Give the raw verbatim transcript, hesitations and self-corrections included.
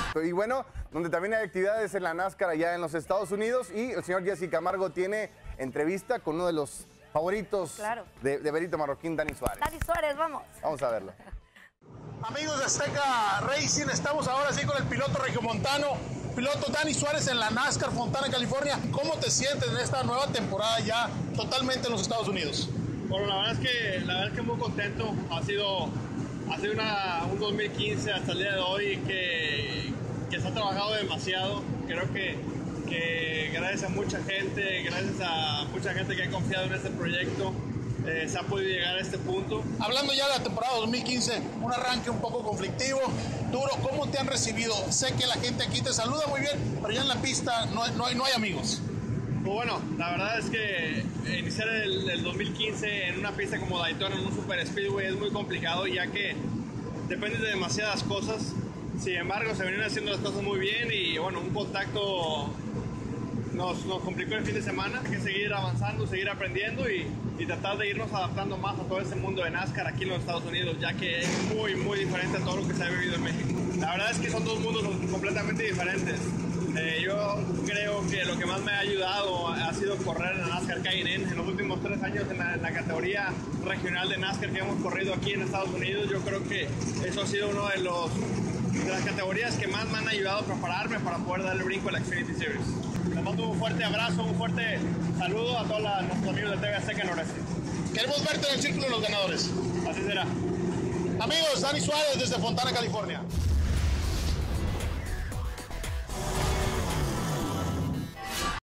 Y bueno, donde también hay actividades en la NASCAR allá en los Estados Unidos, y el señor Jesse Camargo tiene entrevista con uno de los favoritos claro. de, de Benito Marroquín, Dani Suárez. Dani Suárez, vamos. Vamos a verlo. Amigos de Azteca Racing, estamos ahora sí con el piloto regiomontano, piloto Dani Suárez en la NASCAR Fontana, California. ¿Cómo te sientes en esta nueva temporada ya totalmente en los Estados Unidos? Bueno, la verdad es que, la verdad es que muy contento. Ha sido, ha sido una, un dos mil quince hasta el día de hoy que, que se ha trabajado demasiado. Creo que, que gracias a mucha gente, gracias a mucha gente que ha confiado en este proyecto, Eh, se ha podido llegar a este punto. Hablando ya de la temporada dos mil quince, un arranque un poco conflictivo, duro, ¿cómo te han recibido? Sé que la gente aquí te saluda muy bien, pero ya en la pista no, no, hay, no hay amigos. Pues bueno, la verdad es que iniciar el, el dos mil quince en una pista como Daytona, en un super speedway, es muy complicado, ya que depende de demasiadas cosas. Sin embargo, se venían haciendo las cosas muy bien y bueno, un contacto Nos, nos complicó el fin de semana. Hay que seguir avanzando, seguir aprendiendo y, y tratar de irnos adaptando más a todo este mundo de NASCAR aquí en los Estados Unidos, ya que es muy, muy diferente a todo lo que se ha vivido en México. La verdad es que son dos mundos completamente diferentes. Eh, yo creo que lo que más me ha ayudado ha sido correr en la NASCAR K and N. En los últimos tres años en la, en la categoría regional de NASCAR que hemos corrido aquí en Estados Unidos, yo creo que eso ha sido uno de los de las categorías que más me han ayudado a prepararme para poder dar el brinco a la Xfinity Series. Les mando un fuerte abrazo, un fuerte saludo a todos la, nuestros amigos de T V Azteca Noreste. Queremos verte en el círculo de los ganadores. Así será. Amigos, Dani Suárez desde Fontana, California.